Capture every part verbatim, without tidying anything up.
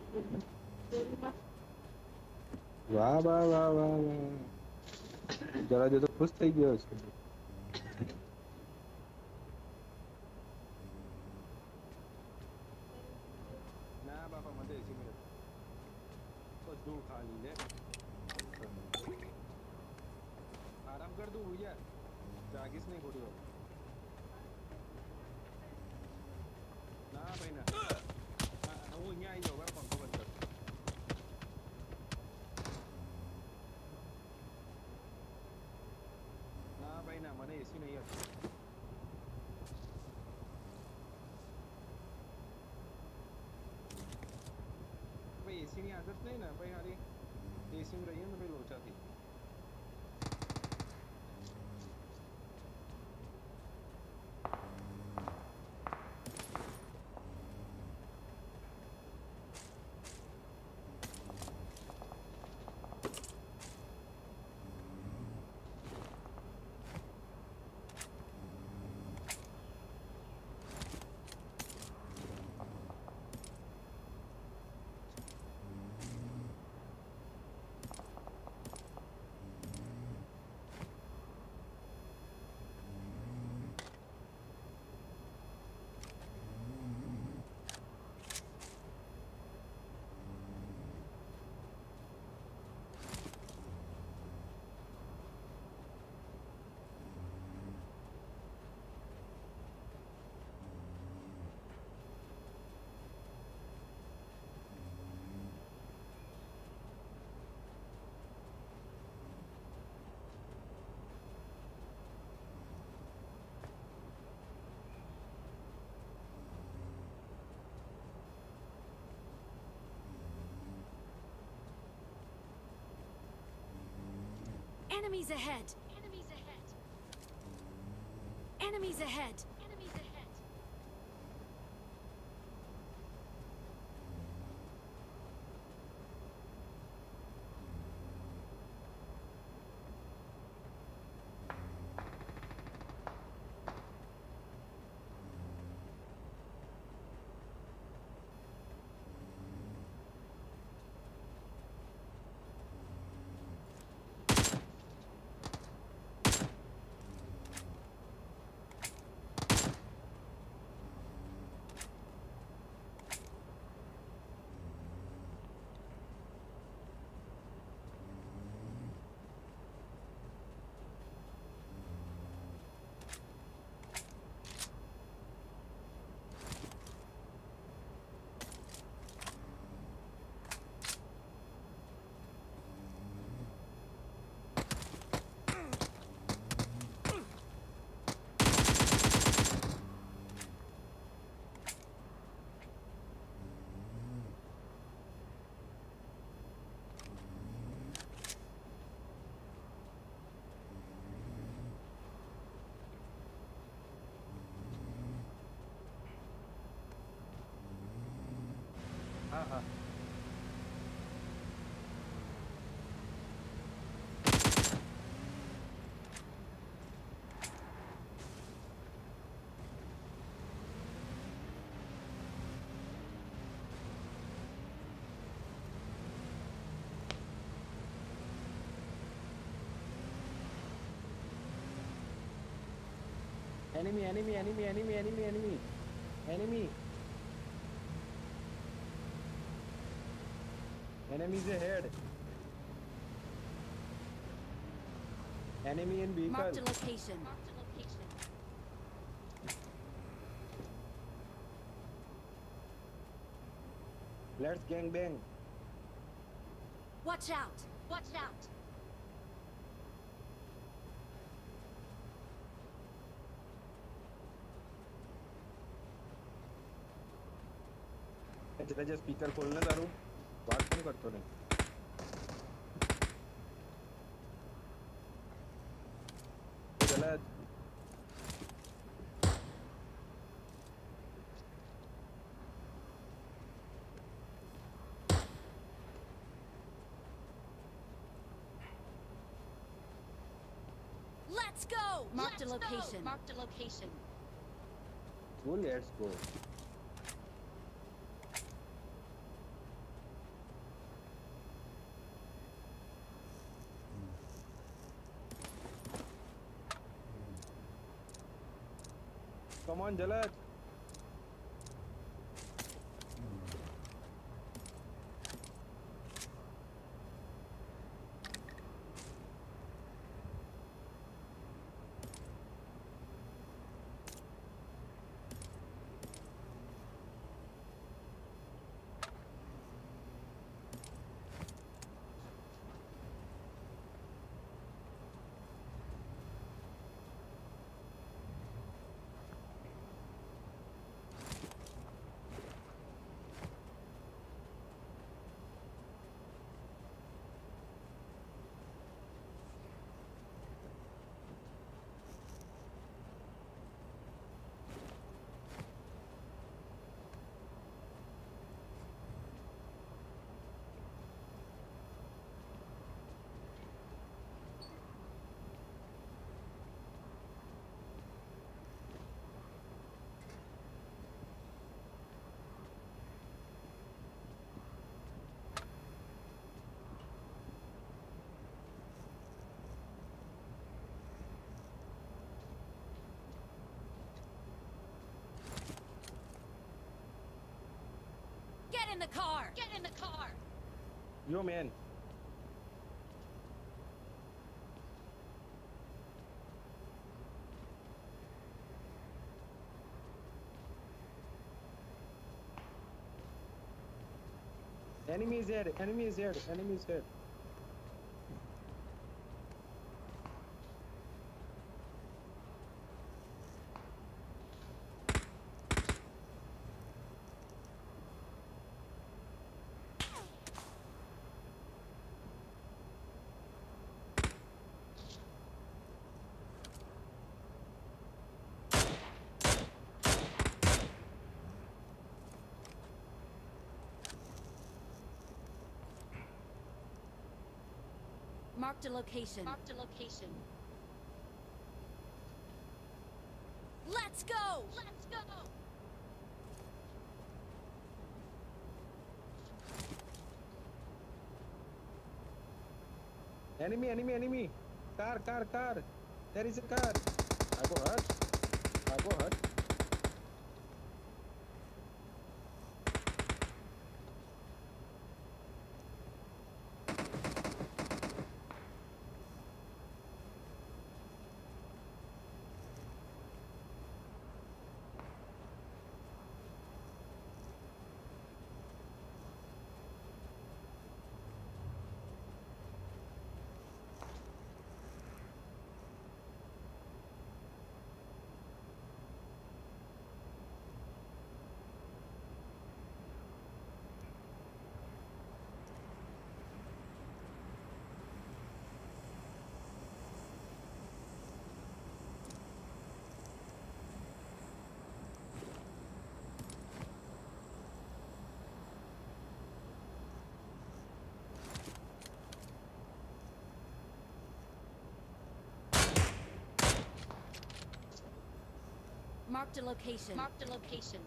वाह वाह वाह वाह वाह जरा जो तो खुश થઈ ગયો છે ના બાપા મને એસી મિનિટ બધું ખાલી લે આરામ કર તું ભૂયા જાગીશ નહીં ખોટી વાર ના ભાઈ ના હું અહીંયા આવી જાઉં પંખો બંધ કર ના ભાઈ ના મને એસી નહીં હતી ભાઈ એસીની આદત નહીં ને ભાઈ હારી એસીમાં રહીએ ને ભાઈ લોચાથી Enemies ahead! Enemies ahead! Enemies ahead! Enemies ahead! હા હા enemy enemy enemy enemy enemy enemy enemy enemies ahead enemy in vehicle Marked a location. Marked a location. let's gang bang Watch out! Watch out! जरा जो speaker खोलना तारू बात क्यों करते नहीं गलत Let's go! Marked a location. Marked a location. go let's go Come on, Jalaj. Get in the car! Get in the car! Yo, man. Enemy is here. Enemy is here. Enemy is here. Marked a location. Marked a location. Let's go! Let's go! Enemy, enemy, enemy. Car, car, car. There is a car. I go hurt. I go hurt. Marked a location. Marked a location.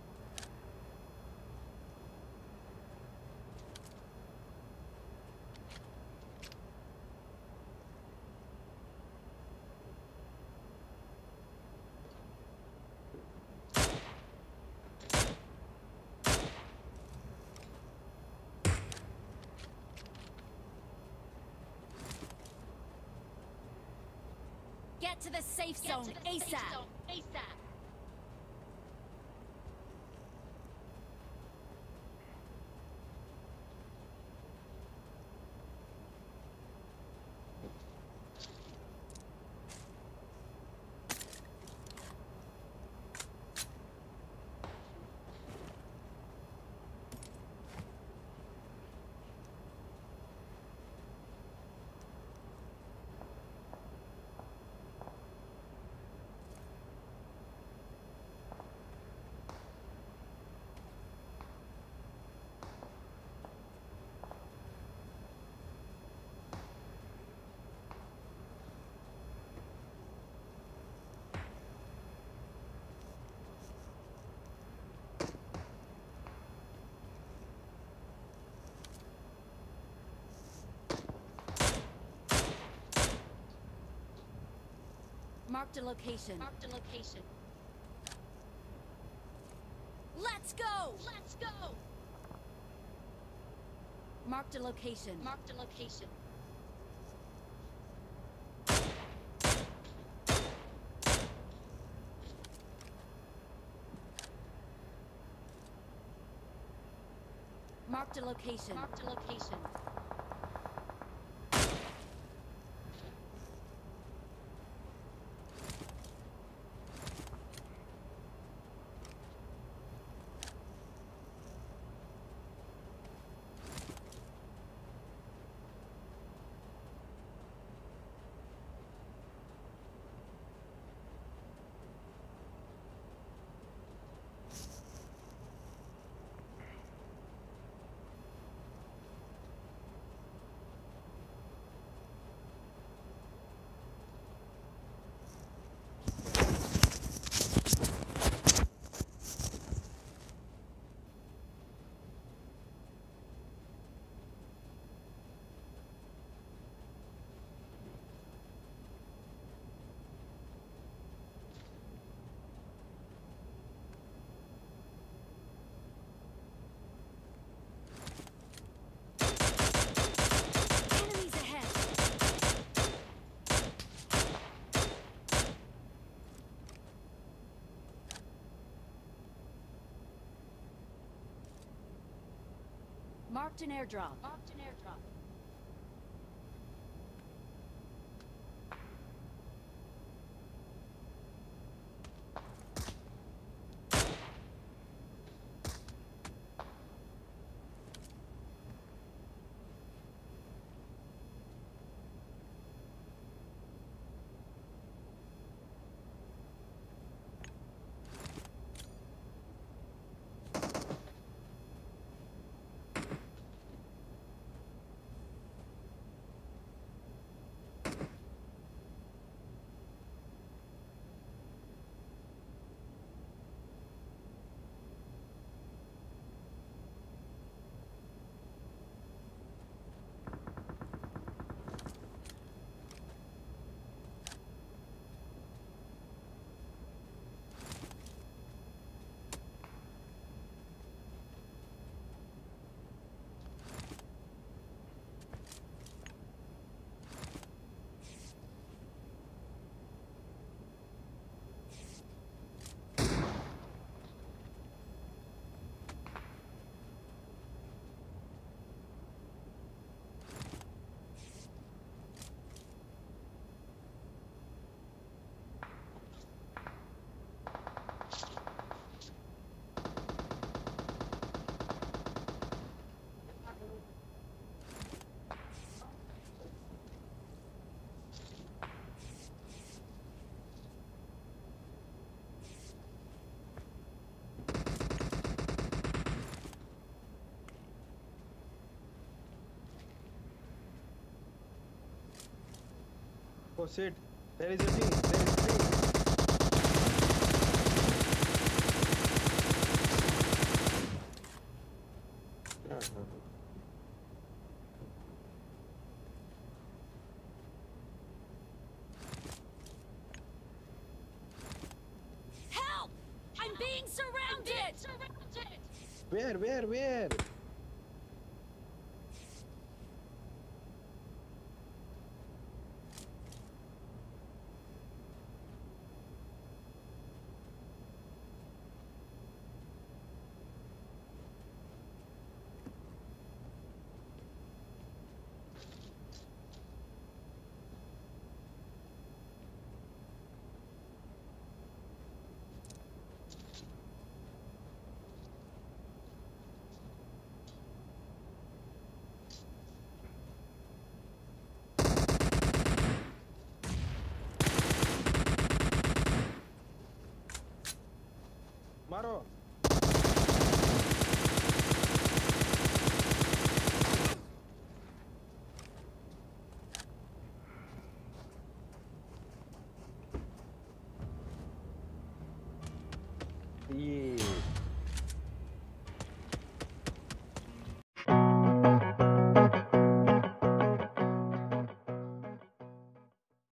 Get to the safe zone ASAP. ASAP. Marked a location. Marked a location. go! Let's go! Marked a location. Marked a location. Marked a location. Marked a location. Enemies ahead. Marked an airdrop. Marked an airdrop. Oh shit, there is a team, there is a team. Help! I'm being surrounded! Surrounded! Where, where, where? मारो